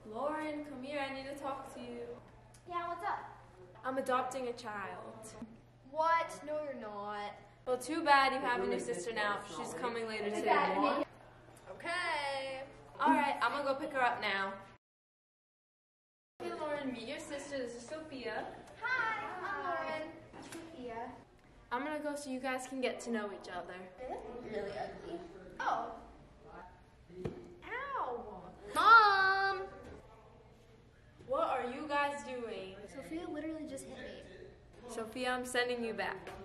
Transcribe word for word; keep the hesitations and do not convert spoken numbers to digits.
Lauren, come here, I need to talk to you. Yeah, what's up? I'm adopting a child. What? No, you're not. Well, too bad you have a new sister now. She's coming later today. Okay. Alright, I'm gonna go pick her up now. Hey Lauren, meet your sister. This is Sophia. Hi, I'm Lauren. Sophia. I'm gonna go so you guys can get to know each other. They look really ugly. Oh. Ow. Mom! What are you guys doing? Sophia literally just hit me. Sophia, I'm sending you back.